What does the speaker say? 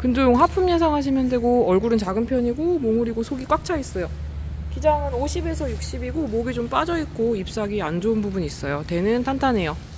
근조용 하품 예상하시면 되고, 얼굴은 작은 편이고 몽울이고 속이 꽉 차 있어요. 기장은 50에서 60이고 목이 좀 빠져 있고 잎사귀 안 좋은 부분이 있어요. 대는 탄탄해요.